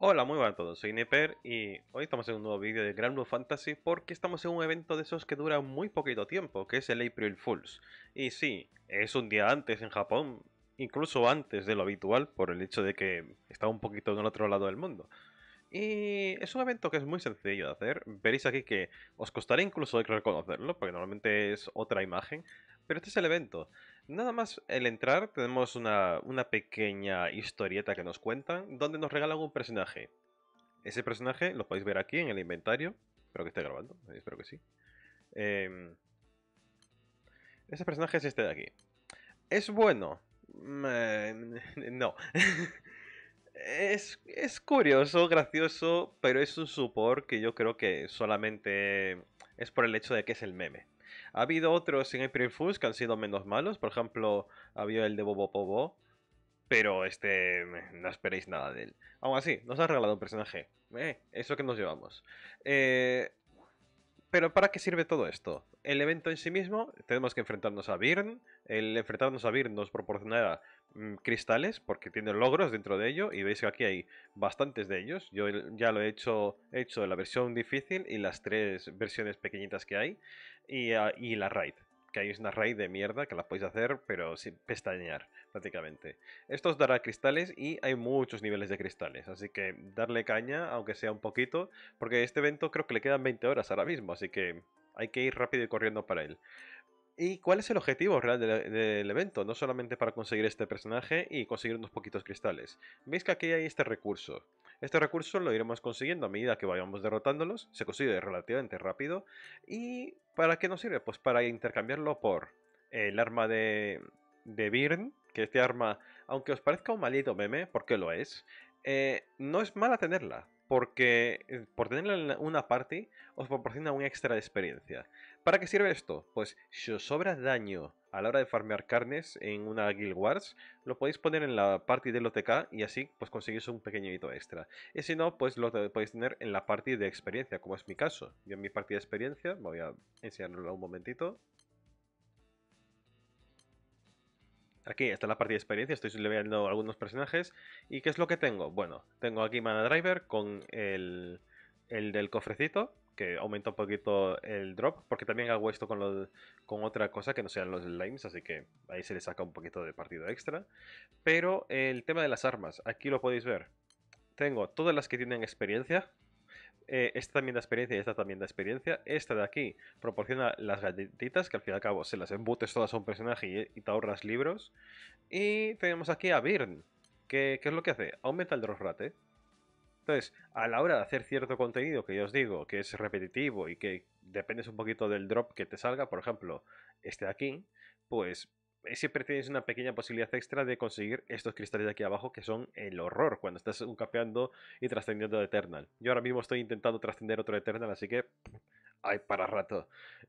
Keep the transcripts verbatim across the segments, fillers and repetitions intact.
Hola, muy buenas a todos, soy Neper y hoy estamos en un nuevo vídeo de Grand Blue Fantasy porque estamos en un evento de esos que dura muy poquito tiempo, que es el April Fools. Y sí, es un día antes en Japón, incluso antes de lo habitual, por el hecho de que está un poquito en el otro lado del mundo. Y es un evento que es muy sencillo de hacer. Veréis aquí que os costará incluso reconocerlo, porque normalmente es otra imagen. Pero este es el evento. Nada más el entrar tenemos una, una pequeña historieta que nos cuentan, donde nos regalan un personaje. Ese personaje lo podéis ver aquí en el inventario. Espero que esté grabando, eh, espero que sí. Eh, ese personaje es este de aquí. ¿Es bueno? Mm, eh, no. Es, es curioso, gracioso, pero es un support que yo creo que solamente es por el hecho de que es el meme. Ha habido otros en April Fools que han sido menos malos, por ejemplo, había el de Bobo Bobo, pero este, no esperéis nada de él. Aún así, nos ha regalado un personaje. Eh, eso que nos llevamos. Eh, pero ¿para qué sirve todo esto? El evento en sí mismo, tenemos que enfrentarnos a Byrne. El enfrentarnos a Byrne nos proporcionará mm, cristales, porque tiene logros dentro de ello, y veis que aquí hay bastantes de ellos. Yo ya lo he hecho, he hecho la versión difícil y las tres versiones pequeñitas que hay, y, uh, y la raid. Que hay una raid de mierda que la podéis hacer, pero sin pestañear, prácticamente. Esto os dará cristales y hay muchos niveles de cristales, así que darle caña, aunque sea un poquito, porque este evento creo que le quedan veinte horas ahora mismo, así que hay que ir rápido y corriendo para él. ¿Y cuál es el objetivo real del, del evento? No solamente para conseguir este personaje y conseguir unos poquitos cristales. Veis que aquí hay este recurso. Este recurso lo iremos consiguiendo a medida que vayamos derrotándolos. Se consigue relativamente rápido. ¿Y para qué nos sirve? Pues para intercambiarlo por el arma de, de Byrne. Que este arma, aunque os parezca un maldito meme, porque lo es, eh, no es mala tenerla. Porque eh, por tenerla en una party os proporciona un extra de experiencia. ¿Para qué sirve esto? Pues si os sobra daño a la hora de farmear carnes en una Guild Wars, lo podéis poner en la party del O T K y así pues conseguís un pequeño hito extra. Y si no, pues lo podéis tener en la party de experiencia, como es mi caso. Yo en mi party de experiencia, voy a enseñarlo un momentito. Aquí está la partida de experiencia, estoy leveleando algunos personajes. ¿Y qué es lo que tengo? Bueno, tengo aquí Mana Driver con el, el del cofrecito, que aumenta un poquito el drop, porque también hago esto con, lo, con otra cosa que no sean los slimes, así que ahí se le saca un poquito de partido extra. Pero el tema de las armas, aquí lo podéis ver. Tengo todas las que tienen experiencia, eh, esta también da experiencia y esta también da experiencia. Esta de aquí proporciona las galletitas, que al fin y al cabo se las embutes todas a un personaje y, y te ahorras libros. Y tenemos aquí a Byrne, que ¿qué es lo que hace? Aumenta el drop rate. Entonces, a la hora de hacer cierto contenido que yo os digo que es repetitivo y que dependes un poquito del drop que te salga, por ejemplo, este de aquí, pues eh, siempre tienes una pequeña posibilidad extra de conseguir estos cristales de aquí abajo que son el horror cuando estás capeando y trascendiendo de Eternal. Yo ahora mismo estoy intentando trascender otro Eternal, así que hay para rato.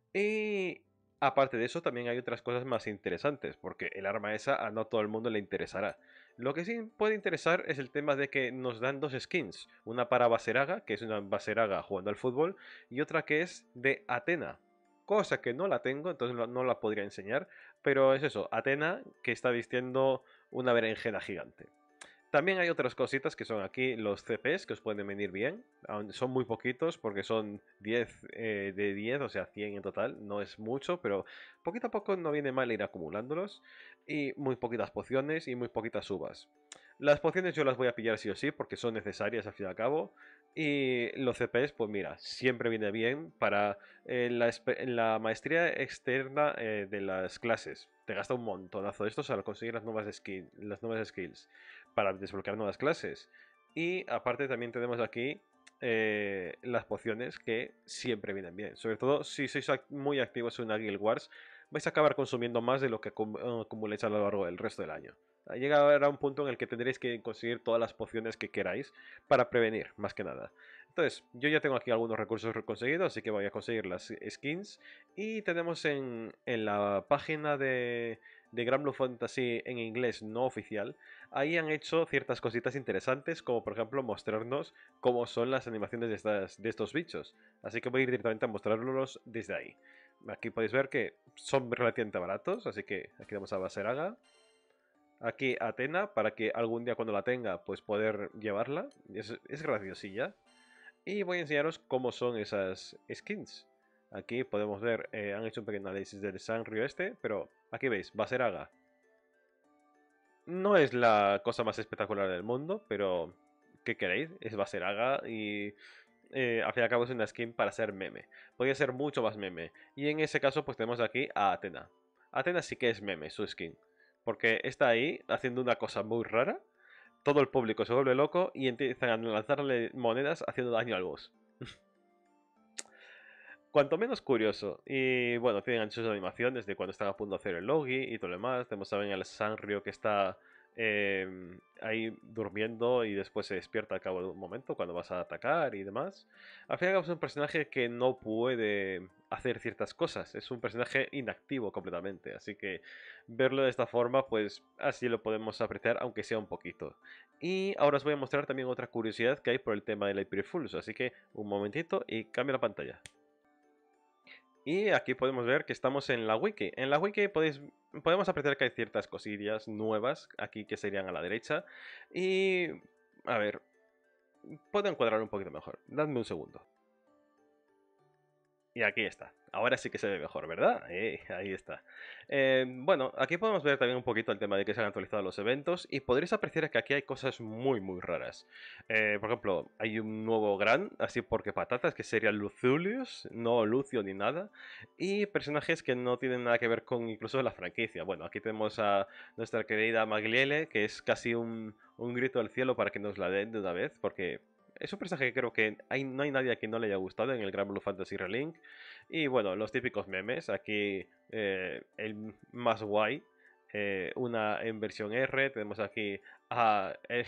Y aparte de eso, también hay otras cosas más interesantes, porque el arma esa a no todo el mundo le interesará. Lo que sí puede interesar es el tema de que nos dan dos skins, una para Baseraga, que es una Baseraga jugando al fútbol, y otra que es de Atena, cosa que no la tengo, entonces no no la podría enseñar, pero es eso, Atena que está vistiendo una berenjena gigante. También hay otras cositas que son aquí los C Ps que os pueden venir bien. Son muy poquitos porque son diez eh, de diez, o sea, cien en total. No es mucho, pero poquito a poco no viene mal ir acumulándolos. Y muy poquitas pociones y muy poquitas uvas. Las pociones yo las voy a pillar sí o sí porque son necesarias al fin y al cabo. Y los C Ps, pues mira, siempre viene bien para eh, la, la, maestría externa eh, de las clases. Te gasta un montonazo de estos al conseguir las nuevas, skill, las nuevas skills para desbloquear nuevas clases. Y aparte también tenemos aquí eh, las pociones que siempre vienen bien. Sobre todo si sois muy activos en una Guild Wars, vais a acabar consumiendo más de lo que acumuléis a lo largo del resto del año. Llega a un punto en el que tendréis que conseguir todas las pociones que queráis para prevenir, más que nada. Entonces, yo ya tengo aquí algunos recursos conseguidos, así que voy a conseguir las skins. Y tenemos en, en la página de, de Grand Blue Fantasy en inglés no oficial, ahí han hecho ciertas cositas interesantes, como por ejemplo mostrarnos cómo son las animaciones de, estas, de estos bichos. Así que voy a ir directamente a mostrarlos desde ahí. Aquí podéis ver que son relativamente baratos, así que aquí vamos a Baseraga. aquí Atena para que algún día cuando la tenga pues poder llevarla. Es, es graciosilla. Y voy a enseñaros cómo son esas skins. Aquí podemos ver, eh, han hecho un pequeño análisis del Sanrio este, pero aquí veis, Baseraga. No es la cosa más espectacular del mundo, pero ¿qué queréis? Es Baseraga y eh, al fin y al cabo es una skin para ser meme. Podría ser mucho más meme. Y en ese caso pues tenemos aquí a Atena. Atena sí que es meme, su skin. Porque está ahí haciendo una cosa muy rara. Todo el público se vuelve loco y empiezan a lanzarle monedas haciendo daño al boss. Cuanto menos curioso. Y bueno, tienen sus animaciones de cuando están a punto de hacer el logi y todo lo demás. Tenemos también al Sanrio que está eh, ahí durmiendo y después se despierta al cabo de un momento cuando vas a atacar y demás. Al fin y al cabo es un personaje que no puede hacer ciertas cosas. Es un personaje inactivo completamente. Así que verlo de esta forma, pues así lo podemos apreciar, aunque sea un poquito. Y ahora os voy a mostrar también otra curiosidad que hay por el tema del April Fools. Así que un momentito y cambio la pantalla. Y aquí podemos ver que estamos en la wiki. En la wiki podéis, podemos apreciar que hay ciertas cosillas nuevas aquí que serían a la derecha. Y, a ver, puedo encuadrar un poquito mejor. Dadme un segundo. Y aquí está. Ahora sí que se ve mejor, ¿verdad? Eh, ahí está. Eh, bueno, aquí podemos ver también un poquito el tema de que se han actualizado los eventos y podréis apreciar que aquí hay cosas muy, muy raras. Eh, por ejemplo, hay un nuevo gran, así porque patatas, que sería Lucius, no Lucio ni nada. Y personajes que no tienen nada que ver con incluso la franquicia. Bueno, aquí tenemos a nuestra querida Magliele, que es casi un, un grito al cielo para que nos la den de una vez, porque es un personaje que creo que hay, no hay nadie a quien no le haya gustado en el Gran Blue Fantasy Relink. Y bueno, los típicos memes. Aquí eh, el más guay. Eh, una en versión R. Tenemos aquí a eh,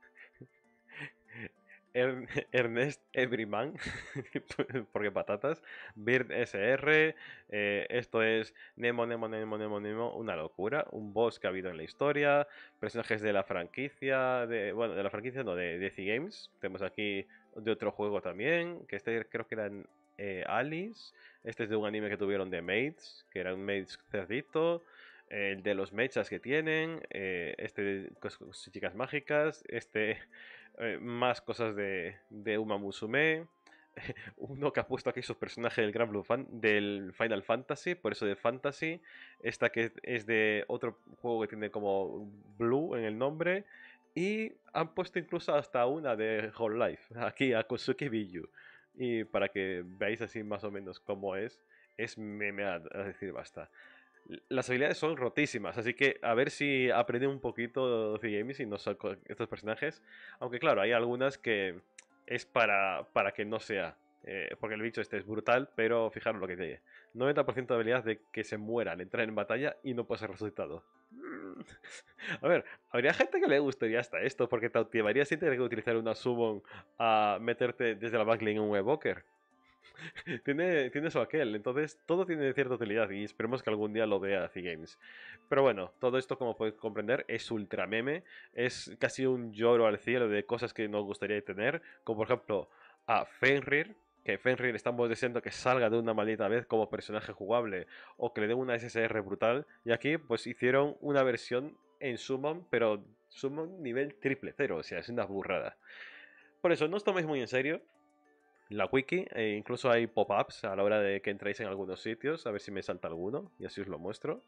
Er- Ernest Everyman. Porque patatas. Bird S R. Eh, esto es Nemo, Nemo, Nemo, Nemo, Nemo. Una locura. Un boss que ha habido en la historia. Personajes de la franquicia. De, bueno, de la franquicia no, de Deci Games. Tenemos aquí de otro juego también. Que este creo que eran eh, Alice. Este es de un anime que tuvieron de Maids. Que era un Maids cerdito. El de los mechas que tienen. Eh, este de cos- cos- chicas mágicas. Este eh, más cosas de, de Uma Musume. Uno que ha puesto aquí su personaje del Gran Blue Fan, del Final Fantasy, por eso de Fantasy. Esta que es de otro juego que tiene como Blue en el nombre. Y han puesto incluso hasta una de Whole Life, aquí a Kosuke Biyu. Y para que veáis así más o menos cómo es, es meme a, a decir basta. Las habilidades son rotísimas, así que a ver si aprende un poquito de Games y no saco estos personajes. Aunque claro, hay algunas que es para, para que no sea. Eh, porque el bicho este es brutal, pero fijaros lo que tiene. noventa por ciento de habilidad de que se muera al entrar en batalla y no puede ser resucitado. Mm. A ver, habría gente que le gustaría hasta esto, porque te activaría sin tener que utilizar una summon a meterte desde la backlane en un evoker. Tiene, tiene su aquel, entonces todo tiene cierta utilidad y esperemos que algún día lo vea C-Games. Pero bueno, todo esto como podéis comprender es ultra meme, es casi un lloro al cielo de cosas que nos gustaría tener, como por ejemplo a Fenrir, que Fenrir estamos deseando que salga de una maldita vez como personaje jugable o que le den una S S R brutal y aquí pues hicieron una versión en Summon, pero Summon nivel triple cero, o sea, es una burrada. Por eso, no os toméis muy en serio, la wiki, e incluso hay pop-ups a la hora de que entréis en algunos sitios, a ver si me salta alguno, y así os lo muestro.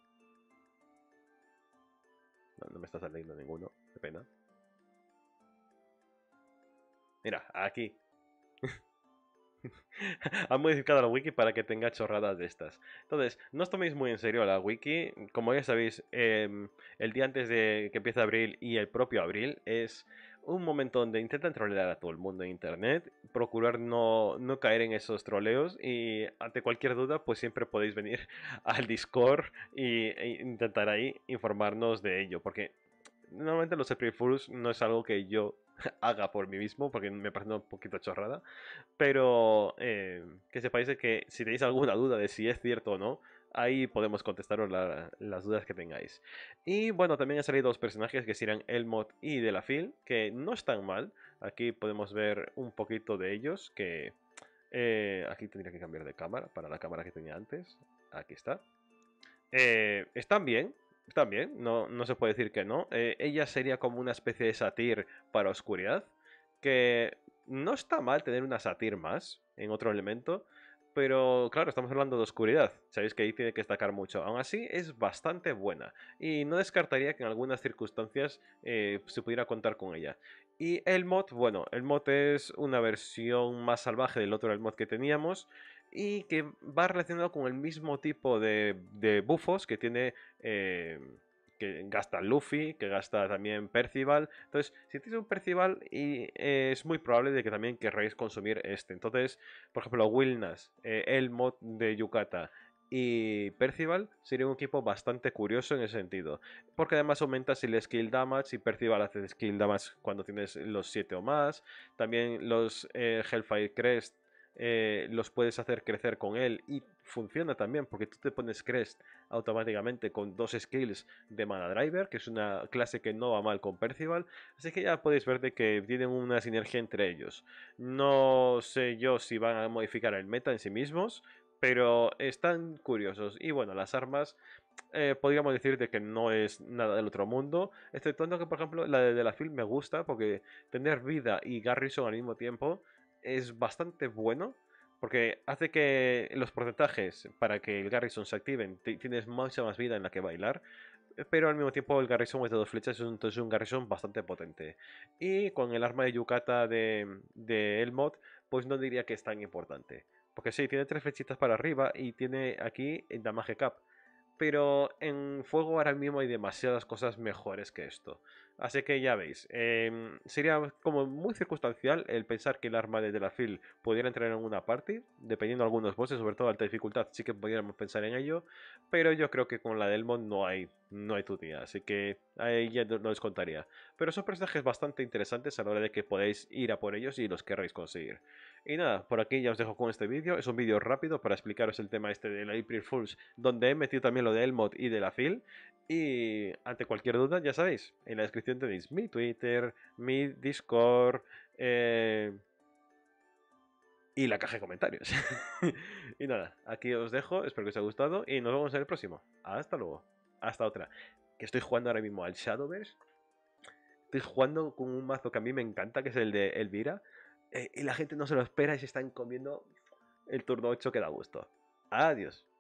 No, no me está saliendo ninguno, qué pena. Mira, aquí. Han modificado la wiki para que tenga chorradas de estas. Entonces, no os toméis muy en serio la wiki. Como ya sabéis, eh, el día antes de que empiece abril y el propio abril es un momento donde intentan trolear a todo el mundo en internet. Procurar no, no caer en esos troleos y ante cualquier duda, pues siempre podéis venir al Discord y, e intentar ahí informarnos de ello. Porque normalmente los April Fools no es algo que yo haga por mí mismo, porque me parece un poquito chorrada. Pero eh, que sepáis de que si tenéis alguna duda de si es cierto o no, ahí podemos contestaros la- las dudas que tengáis. Y bueno, también han salido dos personajes que serán Elmot y Delafil, que no están mal. Aquí podemos ver un poquito de ellos, que eh, aquí tendría que cambiar de cámara para la cámara que tenía antes. Aquí está. Eh, están bien. También, no, no se puede decir que no. Eh, ella sería como una especie de satyr para oscuridad, que no está mal tener una satyr más en otro elemento, pero claro, estamos hablando de oscuridad, sabéis que ahí tiene que destacar mucho. Aún así, es bastante buena y no descartaría que en algunas circunstancias eh, se pudiera contar con ella. Y el mod, bueno, el mod es una versión más salvaje del otro el mod que teníamos y que va relacionado con el mismo tipo de, de buffos que tiene eh, que gasta Luffy, que gasta también Percival. Entonces, si tienes un Percival, y, eh, es muy probable de que también querréis consumir este. Entonces, por ejemplo, Wilnas, eh, el mod de Yukata y Percival sería un equipo bastante curioso en ese sentido. Porque además aumentas el skill damage y Percival hace skill damage cuando tienes los siete o más. También los eh, Hellfire Crest eh, los puedes hacer crecer con él y funciona también porque tú te pones Crest automáticamente con dos skills de Mana Driver, que es una clase que no va mal con Percival, así que ya podéis ver de que tienen una sinergia entre ellos. No sé yo si van a modificar el meta en sí mismos, pero están curiosos. Y bueno, las armas, eh, podríamos decir de que no es nada del otro mundo, exceptuando que, por ejemplo, la de, de la film me gusta porque tener vida y Garrison al mismo tiempo es bastante bueno. Porque hace que los porcentajes para que el Garrison se activen, tienes mucha más vida en la que bailar, pero al mismo tiempo el Garrison es de dos flechas, es un, entonces es un Garrison bastante potente. Y con el arma de Yukata de, de Elmod, pues no diría que es tan importante. Porque sí, tiene tres flechitas para arriba y tiene aquí el Damage Cap. Pero en fuego ahora mismo hay demasiadas cosas mejores que esto. Así que ya veis, em, sería como muy circunstancial el pensar que el arma de Delafil pudiera entrar en una party, dependiendo de algunos bosses, sobre todo alta dificultad, sí que podríamos pensar en ello, pero yo creo que con la del mod no hay, no hay tu tía, así que ahí ya no, no les contaría. Pero son personajes bastante interesantes a la hora de que podéis ir a por ellos y los querréis conseguir. Y nada, por aquí ya os dejo con este vídeo. Es un vídeo rápido para explicaros el tema este de la April Fools, donde he metido también lo de Elmod y de la Phil. Y ante cualquier duda, ya sabéis, en la descripción tenéis mi Twitter, mi Discord eh, y la caja de comentarios. Y nada, aquí os dejo, espero que os haya gustado y nos vemos en el próximo. Hasta luego. Hasta otra. Que estoy jugando ahora mismo al Shadowverse. Estoy jugando con un mazo que a mí me encanta, que es el de Elvira. Eh, y la gente no se lo espera y se están comiendo el turno ocho que da gusto. Adiós.